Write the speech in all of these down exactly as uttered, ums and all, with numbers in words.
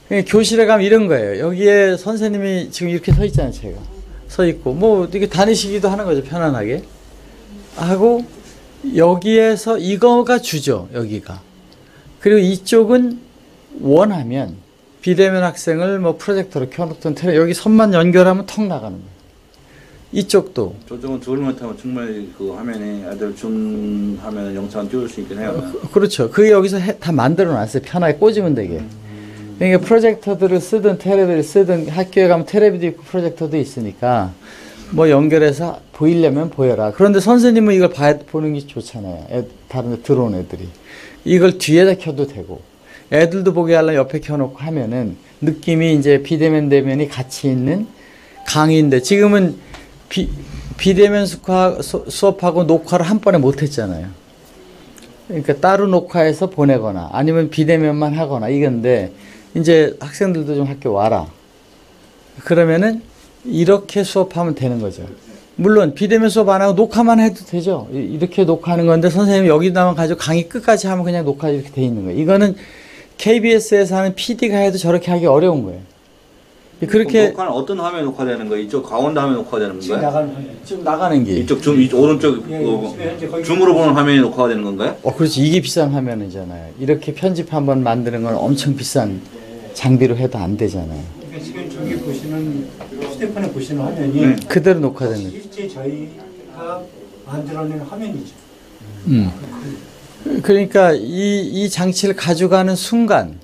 교실에 가면 이런 거예요. 여기에 선생님이 지금 이렇게 서 있잖아요. 제가 서 있고 뭐 이렇게 다니시기도 하는 거죠. 편안하게 하고 여기에서 이거가 주죠. 여기가. 그리고 이쪽은 원하면 비대면 학생을 뭐 프로젝터로 켜놓던 텔레 여기 선만 연결하면 턱 나가는 거예요. 이쪽도. 저쪽은 둘만 타면 정말 그 화면에 아들 줌 하면 영상 띄울 수 있긴 해요. 그, 그렇죠. 그게 여기서 해, 다 만들어 놨어요. 편하게 꽂으면 되게. 그러니까 프로젝터들을 쓰든 테레비를 쓰든 학교에 가면 테레비도 있고 프로젝터도 있으니까 뭐 연결해서 보이려면 보여라. 그런데 선생님은 이걸 봐야, 보는 게 좋잖아요. 애, 다른 데 들어온 애들이. 이걸 뒤에다 켜도 되고 애들도 보게 하려면 옆에 켜놓고 하면은 느낌이 이제 비대면 대면이 같이 있는 강의인데 지금은 비, 비대면 수화, 수, 수업하고 녹화를 한 번에 못 했잖아요. 그러니까 따로 녹화해서 보내거나 아니면 비대면만 하거나 이건데 이제 학생들도 좀 학교 와라. 그러면은 이렇게 수업하면 되는 거죠. 물론 비대면 수업 안 하고 녹화만 해도 되죠. 이렇게 녹화하는 건데 선생님이 여기다만 가지고 강의 끝까지 하면 그냥 녹화 이렇게 돼 있는 거예요. 이거는 케이비에스에서 하는 피디가 해도 저렇게 하기 어려운 거예요. 그렇게 녹화는 어떤 화면에 녹화되는 거예요? 이쪽 가운데 화면에 녹화되는 지금 건가요? 나가는 지금 나가는 게 이쪽 줌 이쪽 오른쪽 예, 어, 예, 줌으로 보는 화면이 녹화가 되는 건가요? 어 그렇지. 이게 비싼 화면이잖아요. 이렇게 편집 한번 만드는 건 엄청 비싼 장비로 해도 안 되잖아요. 그러니까 지금 저기 보시는 휴대폰에 보시는 화면이 네. 그대로 녹화되는. 실제 저희가 만들어낸 화면이죠. 음. 그러니까 이, 이 장치를 가져가는 순간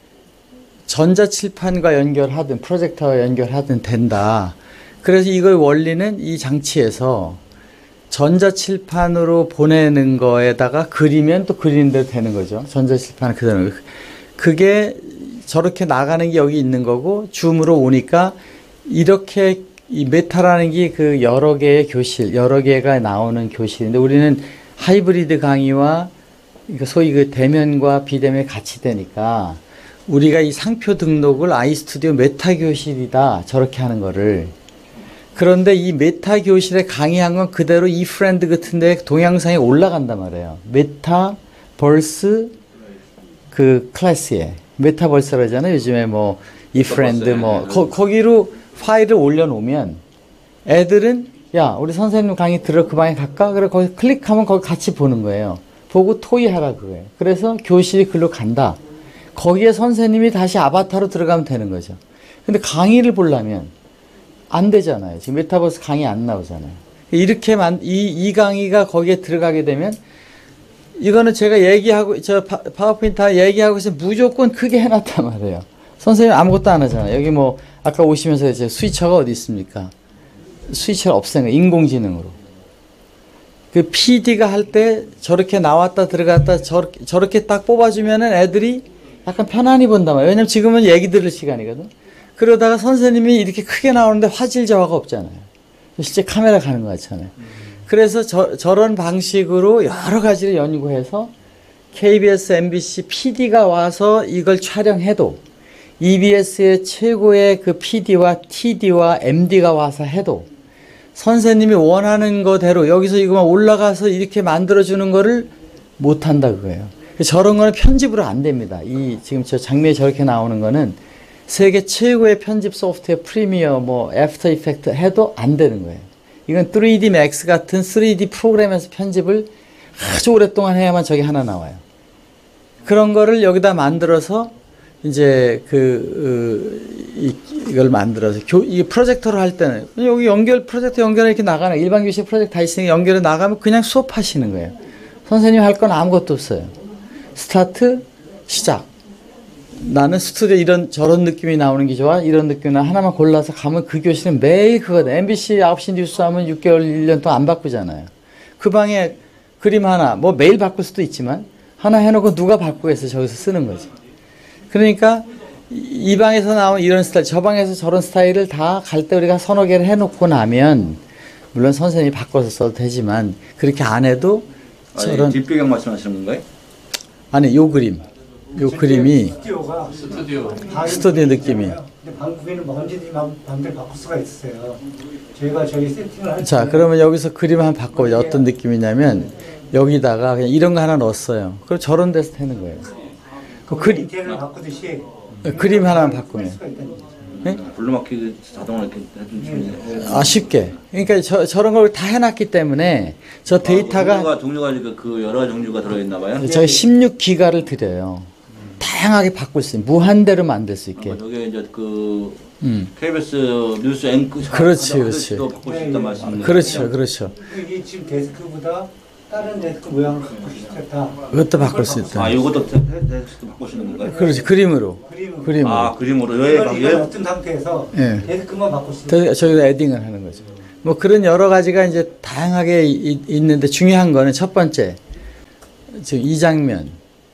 전자칠판과 연결하든 프로젝터와 연결하든 된다. 그래서 이걸 원리는 이 장치에서 전자칠판으로 보내는 거에다가 그리면 또 그리는 대로 되는 거죠. 전자칠판을 그대로. 그게 저렇게 나가는 게 여기 있는 거고 줌으로 오니까 이렇게 이 메타라는 게 그 여러 개의 교실, 여러 개가 나오는 교실인데 우리는 하이브리드 강의와 그러니까 소위 그 대면과 비대면이 같이 되니까 우리가 이 상표 등록을 아이스튜디오 메타 교실이다 저렇게 하는 거를 그런데 이 메타 교실에 강의한 건 그대로 이 프렌드 같은데 동영상에 올라간단 말이에요. 메타버스 그 클래스에 메타버스라고 하잖아요. 요즘에 뭐 이 프렌드 뭐 거, 거기로 파일을 올려놓으면 애들은 야 우리 선생님 강의 들어 그 방에 갈까? 그래 거기 클릭하면 거기 같이 보는 거예요. 보고 토의하라 그거예요. 그래서 교실이 글로 간다. 거기에 선생님이 다시 아바타로 들어가면 되는 거죠. 근데 강의를 보려면 안 되잖아요. 지금 메타버스 강의 안 나오잖아요. 이렇게 만, 이, 이 강의가 거기에 들어가게 되면 이거는 제가 얘기하고 저 파, 파워포인트 다 얘기하고 있으면 무조건 크게 해놨단 말이에요. 선생님 아무것도 안 하잖아요. 여기 뭐 아까 오시면서 이제 스위처가 어디 있습니까? 스위처를 없앤 거예요. 인공지능으로. 그 피디가 할 때 저렇게 나왔다 들어갔다 저렇게, 저렇게 딱 뽑아주면은 애들이 약간 편안히 본단 말이에요. 왜냐면 지금은 얘기 들을 시간이거든. 그러다가 선생님이 이렇게 크게 나오는데 화질 저하가 없잖아요. 실제 카메라 가는 것 같잖아요. 그래서 저, 저런 방식으로 여러 가지를 연구해서 케이비에스, 엠비씨 피디가 와서 이걸 촬영해도 이비에스의 최고의 그 피디와 티디와 엠디가 와서 해도 선생님이 원하는 거대로 여기서 이거만 올라가서 이렇게 만들어주는 거를 못한다 그거예요. 저런 거는 편집으로 안 됩니다. 이 지금 저 장면이 저렇게 나오는 거는 세계 최고의 편집 소프트웨어 프리미어 뭐 애프터 이펙트 해도 안 되는 거예요. 이건 쓰리디 맥스 같은 쓰리디 프로그램에서 편집을 아주 오랫동안 해야만 저게 하나 나와요. 그런 거를 여기다 만들어서 이제 그 이, 이걸 만들어서 교, 이 프로젝터로 할 때는 여기 연결 프로젝터 연결해 이렇게 나가는 일반 교실 프로젝터 다 있으니까 연결해 나가면 그냥 수업하시는 거예요. 선생님 할 건 아무것도 없어요. 스타트 시작. 나는 스튜디오 이런 저런 느낌이 나오는 게 좋아. 이런 느낌이 나 하나만 골라서 가면 그 교실은 매일 그거다. 엠비씨 아홉 시 뉴스 하면 육 개월 일 년 동안 안 바꾸잖아요. 그 방에 그림 하나 뭐 매일 바꿀 수도 있지만 하나 해놓고 누가 바꾸겠어. 저기서 쓰는 거지. 그러니까 이 방에서 나온 이런 스타일 저 방에서 저런 스타일을 다 갈 때 우리가 서너 개를 해놓고 나면 물론 선생님이 바꿔서 써도 되지만 그렇게 안 해도 저런 아니, 뒷배경 말씀하시는 건가요? 아니 요 그림 요 그림이 스튜디오가 스튜디오 스튜디오 느낌이. 근데 방국에는 언제든지 마음대로 바꿀 수가 있어요. 저희가 저희 세팅을 할 자, 때 그러면 여기서 그림 한번 바꿔보자. 어떤 느낌이냐면 여기다가 그냥 이런 거 하나 넣었어요. 그리고 저런 데서 되는 거예요. 그 그림 인테리어를 바꾸듯이 그림 하나만 바꾸면. 수가 있다는 거죠. 네? 블루마켓 자동으로 이렇게 해준 아, 쉽게. 그러니까 저, 저런 걸 다 해놨기 때문에 저 데이터가 종류가 종류가 그- 그 여러 종류가 들어있나 봐요. 저희 십육 기가를 드려요. 다양하게 바꿀 수 있는 무한대로 만들 수 있게. 아, 저게 이제 그 음. 케이비에스 뉴스 앵커 그렇지, 그렇지. 도 바꿀 수 네, 있단 네. 말씀이에요. 그렇죠, 그렇죠. 이게 지금 데스크보다 다른 데스크 모양을 갖고 싶다. 그것도 바꿀 수 있다. 아, 이것도 텍스트 바꾸시는 건가요? 그렇지, 그림으로. 그림으로. 그림으로. 아, 그림으로 여기 이걸 막 이걸 여기 어떤 상태에서 예. 데스크만 바꿀 수 있다. 더- 저기다 에딩을 하는 거죠. 뭐 그런 여러 가지가 이제 다양하게 이- 있는데 중요한 거는 첫 번째, 지금 이 장면.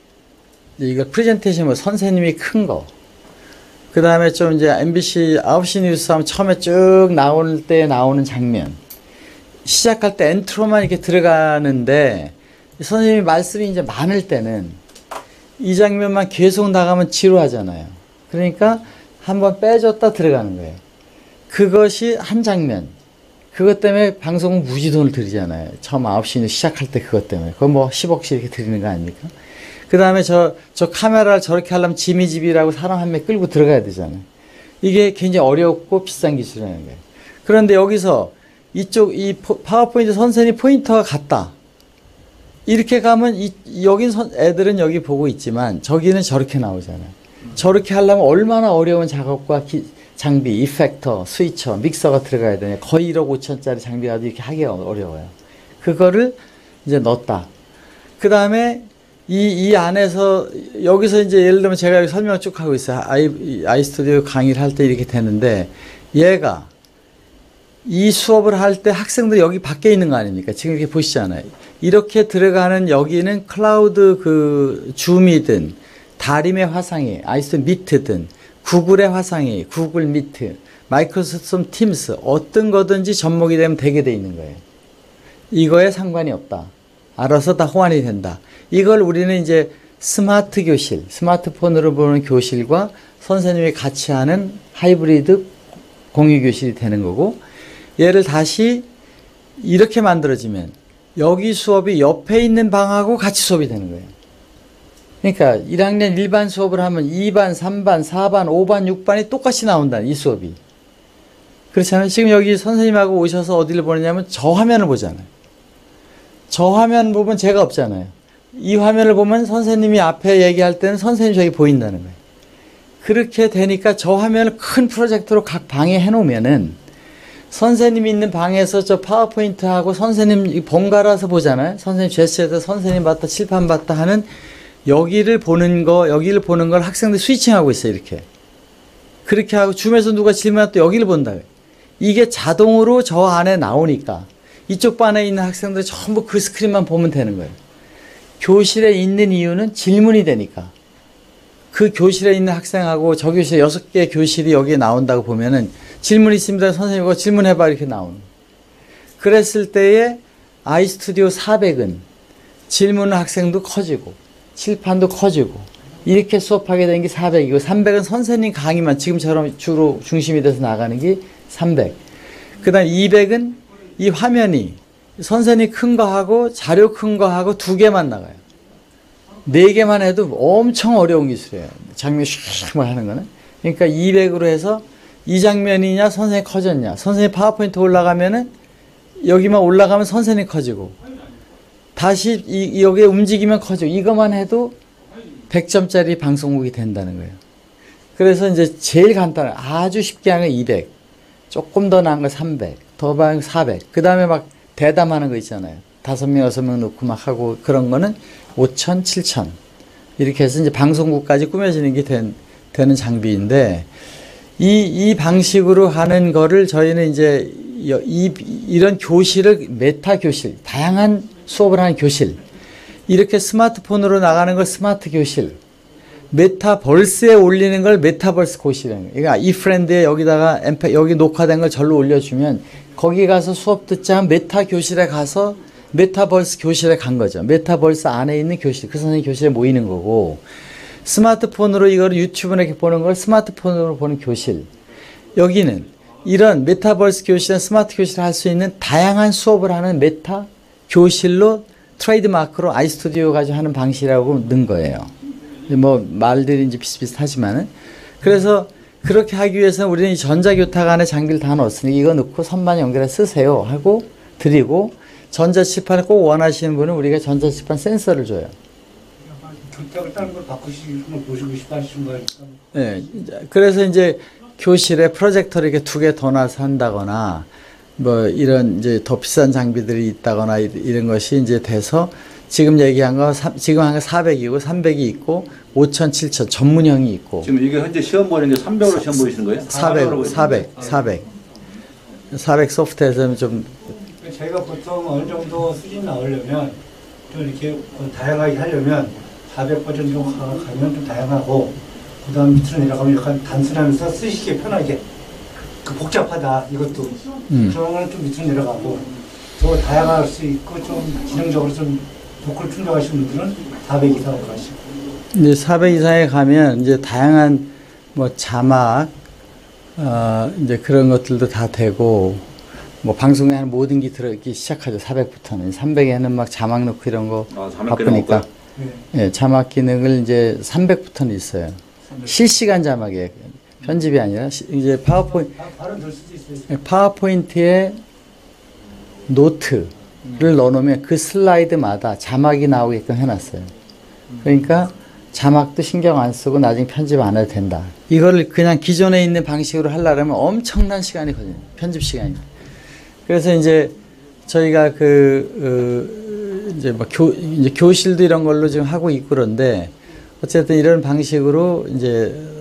이거 프레젠테이션 뭐 선생님이 큰 거. 그 다음에 좀 이제 엠비씨 아홉 시 뉴스 하면 처음에 쭉 나올 때 나오는 장면. 시작할 때 엔트로만 이렇게 들어가는데 선생님이 말씀이 이제 많을 때는 이 장면만 계속 나가면 지루하잖아요. 그러니까 한번 빼줬다 들어가는 거예요. 그것이 한 장면. 그것 때문에 방송은 무지 돈을 들이잖아요. 처음 아홉 시 뉴스 시작할 때 그것 때문에. 그거 뭐 십억씩 이렇게 드리는 거 아닙니까? 그 다음에 저, 저 카메라를 저렇게 하려면 지미집이라고 사람 한 명 끌고 들어가야 되잖아요. 이게 굉장히 어렵고 비싼 기술이라는 거예요. 그런데 여기서 이쪽, 이 파워포인트 선생님 포인터가 같다. 이렇게 가면 이, 여긴 선, 애들은 여기 보고 있지만 저기는 저렇게 나오잖아요. 저렇게 하려면 얼마나 어려운 작업과 기, 장비, 이펙터, 스위처, 믹서가 들어가야 되냐. 거의 일억 오천짜리 장비가 이렇게 하기가 어려워요. 그거를 이제 넣었다. 그 다음에 이, 이 안에서, 여기서 이제 예를 들면 제가 여기 설명을 쭉 하고 있어요. 아이, 아이스튜디오 강의를 할 때 이렇게 되는데, 얘가 이 수업을 할 때 학생들이 여기 밖에 있는 거 아닙니까? 지금 이렇게 보시잖아요. 이렇게 들어가는 여기는 클라우드 그 줌이든, 다림의 화상이, 아이스튜디오 미트든, 구글의 화상이, 구글 미트, 마이크로소프트 팀스, 어떤 거든지 접목이 되면 되게 돼 있는 거예요. 이거에 상관이 없다. 알아서 다 호환이 된다. 이걸 우리는 이제 스마트 교실, 스마트폰으로 보는 교실과 선생님이 같이 하는 하이브리드 공유 교실이 되는 거고, 얘를 다시 이렇게 만들어지면 여기 수업이 옆에 있는 방하고 같이 수업이 되는 거예요. 그러니까 일 학년 일반 수업을 하면 이 반, 삼 반, 사 반, 오 반, 육 반이 똑같이 나온다, 이 수업이. 그렇잖아요. 지금 여기 선생님하고 오셔서 어디를 보느냐면 저 화면을 보잖아요. 저 화면 보면 제가 없잖아요. 이 화면을 보면 선생님이 앞에 얘기할 때는 선생님 저기 보인다는 거예요. 그렇게 되니까 저 화면을 큰 프로젝터로 각 방에 해놓으면은 선생님이 있는 방에서 저 파워포인트하고 선생님 번갈아서 보잖아요. 선생님 제스처에서 선생님 봤다, 칠판 봤다 하는 여기를 보는 거, 여기를 보는 걸 학생들이 스위칭하고 있어요, 이렇게. 그렇게 하고 줌에서 누가 질문하면 또 여기를 본다. 이게 자동으로 저 안에 나오니까 이쪽 반에 있는 학생들이 전부 그 스크린만 보면 되는 거예요. 교실에 있는 이유는 질문이 되니까. 그 교실에 있는 학생하고 저 교실에 여섯 개 교실이 여기에 나온다고 보면은 질문 있습니다. 선생님 이거 질문해봐 이렇게 나오는. 그랬을 때에 아이스튜디오 사백은 질문은 학생도 커지고 칠판도 커지고 이렇게 수업하게 된 게 사백이고 삼백은 선생님 강의만 지금처럼 주로 중심이 돼서 나가는 게 삼백. 그 다음 이백은 이 화면이 선생님 큰 거 하고 자료 큰 거 하고 두 개만 나가요. 네 개만 해도 엄청 어려운 기술이에요. 장면 슉 하는 거는. 그러니까 이백으로 해서 이 장면이냐 선생님 커졌냐. 선생님 파워포인트 올라가면은 여기만 올라가면 선생님 커지고 다시 이, 여기에 움직이면 커지고 이것만 해도 백 점짜리 방송국이 된다는 거예요. 그래서 이제 제일 간단한 아주 쉽게 하는 거 이백, 조금 더 나은 거 삼백, 더 나은 거 사백, 그 다음에 막 대담하는 거 있잖아요. 다섯 명, 여섯 명 놓고 막 하고 그런 거는 오천, 칠천 이렇게 해서 이제 방송국까지 꾸며지는 게 된, 되는 장비인데 이, 이 방식으로 하는 거를 저희는 이제 이, 이런 교실을 메타 교실, 다양한 수업을 하는 교실, 이렇게 스마트폰으로 나가는 걸 스마트 교실, 메타버스에 올리는 걸 메타버스 교실이라는 거예요. 그러니까 이프렌드에 여기다가 엠페, 여기 녹화된 걸 절로 올려주면 거기 가서 수업 듣자 하면 메타 교실에 가서 메타버스 교실에 간 거죠. 메타버스 안에 있는 교실, 그 선생님 교실에 모이는 거고, 스마트폰으로 이걸 유튜브에 이렇게 보는 걸 스마트폰으로 보는 교실. 여기는 이런 메타버스 교실은 스마트 교실을 할 수 있는 다양한 수업을 하는 메타 교실로 트레이드 마크로 아이스튜디오 가지고 하는 방식이라고 넣은 거예요. 뭐 말들이 이제 비슷비슷하지만은 그래서 그렇게 하기 위해서는 우리는 이 전자교탁 안에 장비를 다 넣었으니 이거 넣고 선반 연결해 쓰세요 하고 드리고, 전자칠판을 꼭 원하시는 분은 우리가 전자칠판 센서를 줘요. 교탁을 다른 걸 바꾸시는 걸 보시고 싶어 하시는 거니까. 네, 그래서 이제 교실에 프로젝터를 이렇게 두 개 더 놔서 한다거나, 뭐 이런 이제 더 비싼 장비들이 있다거나 이- 이런 것이 이제 돼서 지금 얘기한 거, 삼- 지금 한 거 사백이고 삼백이 있고 오천, 칠천 전문형이 있고 지금 이게 현재 시험 보는 게 삼백으로 시험 보이시는 거예요? 사백, 사백, 사백. 사백 소프트에서는 좀 저희가 보통 어느 정도 수준 나오려면 좀 이렇게 어, 다양하게 하려면 사백 버전 정도 가- 가면 좀 다양하고, 그 다음 밑으로 내려가면 약간 단순하면서 쓰시기에 편하게, 그 복잡하다 이것도 음. 그런 거는 좀 밑으로 내려가고, 더 다양할 수 있고 좀 기능적으로 좀 도크를 충족하시는 분들은 사백 이상으로 가시고. 이제 사백 이상에 가면 이제 다양한 뭐 자막, 어, 이제 그런 것들도 다 되고, 뭐 방송에 하는 모든 게 들어있기 시작하죠. 사백부터는. 삼백에는 막 자막 넣고 이런 거 아, 자막 기능 바쁘니까. 없고요? 네. 예, 자막 기능을 이제 삼백부터는 있어요. 실시간 자막이에요. 편집이 아니라 시- 이제 파워포인트, 바- 바로 넣을 수도 있어요. 파워포인트에 노트를 넣어놓으면 그 슬라이드마다 자막이 나오게끔 해놨어요. 그러니까 자막도 신경 안 쓰고 나중에 편집 안 해도 된다. 이거를 그냥 기존에 있는 방식으로 하려면 엄청난 시간이 걸려요. 편집 시간이. 그래서 이제 저희가 그, 어, 이제 뭐 교, 이제 교실도 이런 걸로 지금 하고 있고 그런데 어쨌든 이런 방식으로 이제